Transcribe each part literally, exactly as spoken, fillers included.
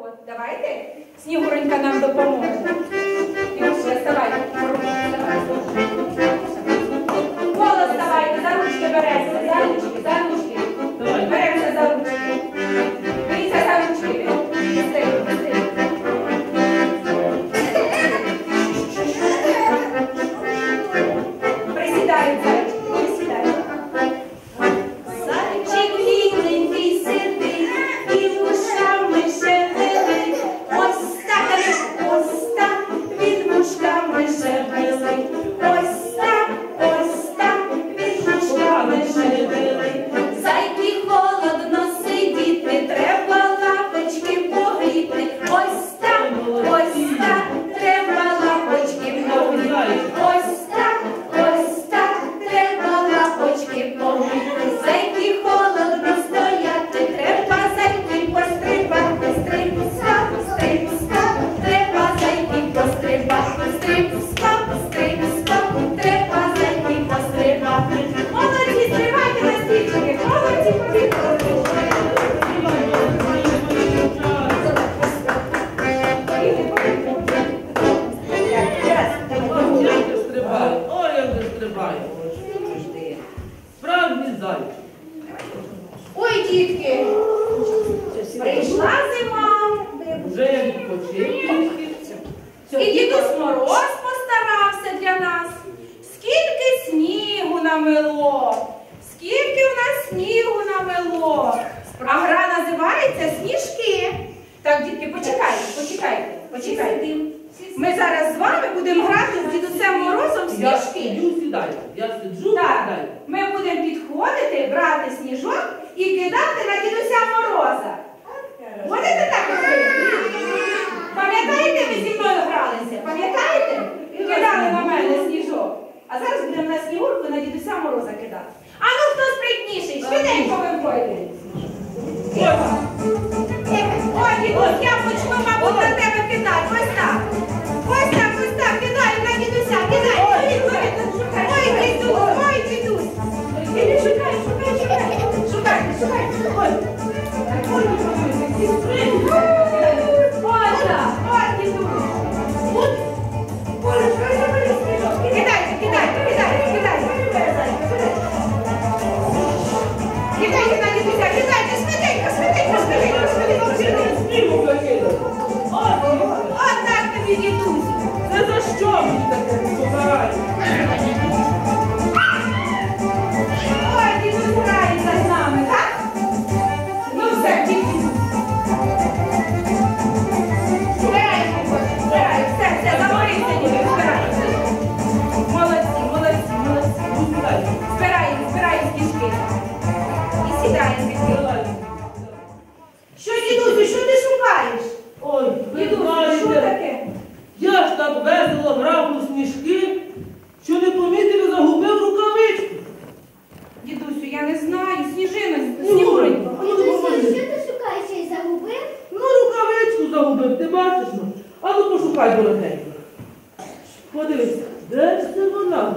От, давайте. Снігуронька нам допоможе. Ігорче, вставай. Голос давайте, за ручки береться, за ручки, за ручки. Беремося за ручки. Беріться за ручки. Быстрее, быстрее. Присідають, зайчики, присідають. Зайчик бідненький сидить і вушами шевелить. Ось так, ось так, він вушками шевелить. Ось так, ось так, він вушками шевелить. Зайки холодно сидіти, треба лапочки погріти. Ось так, ось так, треба лапочки погріти. Ось так, ось так, треба лапочки погріти. Зайки холодно стояти, треба зайки пострибати. Стриб, скап, стриб, скап, треба зайки пострибати. Стриб, скап, стриб, скап, треба зайки пострибати. Молодці, стрибайте на стільчики, молодці, побігли. Ой, як же стрибає. Справжній зайчик. Ой, дітки, прийшла зима. Вже я відпочив. І дідусь Мороз постарався для нас. Скільки снігу намело, скільки в нас снігу намело. А гра називається «Сніжки». Так, дітки, почекайте, почекайте, почекайте. Ми зараз з вами будемо грати з дідусем Морозом в Я сніжки. сиджу, сідаю. Я сиджу, Так, сідаю. ми будемо підходити, брати сніжок і кидати на дідуся Мороза. Будете так робити? Пам'ятаєте, ви зі мною гралися? Пам'ятаєте? Кидали на мене сніжок. А зараз будемо на снігурку на дідуся Мороза кидати. А ну хто спритніший? Швиденько виходьте. Ой, дідусь, я почну, мабуть, на тебе кидати. Ось так. Ось так, ось так. Кидаю на дідуся. Кидай. Ой, дідусь, ой, дідусь. Іди, шукай, шукай, шукай. Шукайте, шукайте. Ой. Ой, дідусь. Ось так. Ой, дідусь. Ой, кидайте, кидайте, кидайте, кидайте. Кидайте на дідуся, кидайте, швиденько, швиденько, швиденько, швиденько. От так тобі, дідусь. Це за що мені таке покарання? Ой, дідусь грається з нами, так? Ну все, дідусь. Збираємо, збираємо, все, все, заморився, дідусь, збираємо. Молодці, молодці, молодці. Збираємо, збираємо кішки. І сідаємо. Що, дідусю, що ти шукаєш? Ой, ви Дідусю, що знаєте, таке? я ж так весело грав у сніжки, що не помітив і загубив рукавичку. Дідусю, я не знаю, сніжина, Ну, снігуренько. а ну Що допоможи. ти шукаєш і загубив? Ну, рукавичку загубив, ти бачиш, ну? А ну пошукай, дорогенько. Подивись, де ж це вона?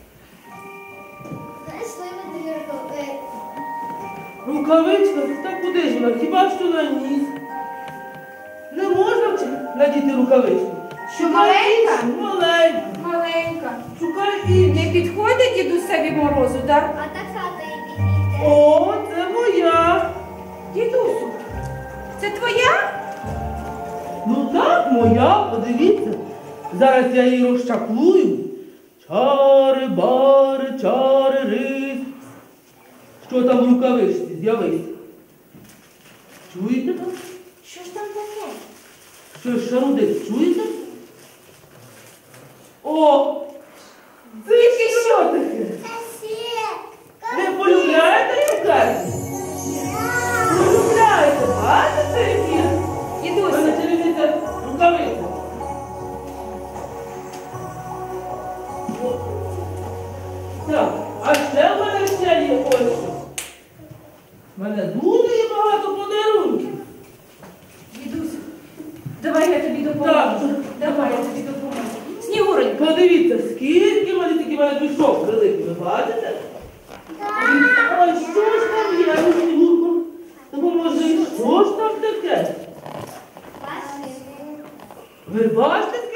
Знайшли ми тобі рукавиці. Рукавичка? Та куди ж вона? Хіба що на ніс? Не можна чи надіти рукавичку? Що, маленька? Маленька. Маленька. Шукай іншу. Не підходить дідусеві Морозу, так? А така ти і підійде. О, це моя. Дідусю, це твоя? Ну так, моя, подивіться. Зараз я її розчаклую. Чари, бари, чари, рис. Що там в рукавичці? З'явись. Чуєте там? Що ж там таке? Що шарудить? Чуєте? О! Це що таке? Це сітка. Ви полюбляєте цукерки? Полюбляєте, бачите, які? Дідусю, Ви начерівіться рукавиця. Так, а ще в мене ще є ось що. В мене дуже є багато подарунків. дідусю, давай я тобі допоможу. Так. Давай я тобі допоможу. Снігуренько. Подивіться, скільки в мене такий мене мішок великий, ви бачите? Ой, що ж там є, ну, Снігурко? Допоможи, що ж там таке? Ви бачите,